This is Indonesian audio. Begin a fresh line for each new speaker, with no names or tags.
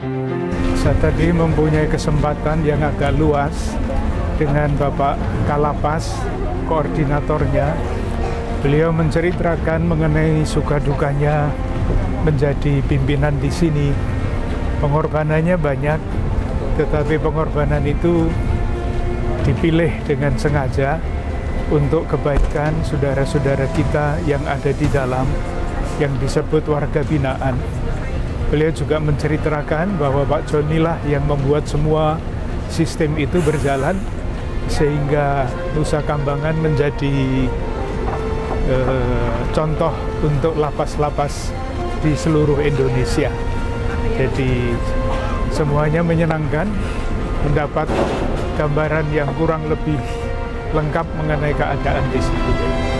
Saya tadi mempunyai kesempatan yang agak luas dengan Bapak Kalapas, koordinatornya. Beliau menceritakan mengenai suka dukanya menjadi pimpinan di sini. Pengorbanannya banyak, tetapi pengorbanan itu dipilih dengan sengaja untuk kebaikan saudara-saudara kita yang ada di dalam, yang disebut warga binaan. Beliau juga menceritakan bahwa Pak Joni lah yang membuat semua sistem itu berjalan sehingga Nusa Kambangan menjadi contoh untuk lapas-lapas di seluruh Indonesia. Jadi semuanya menyenangkan, mendapat gambaran yang kurang lebih lengkap mengenai keadaan di situ.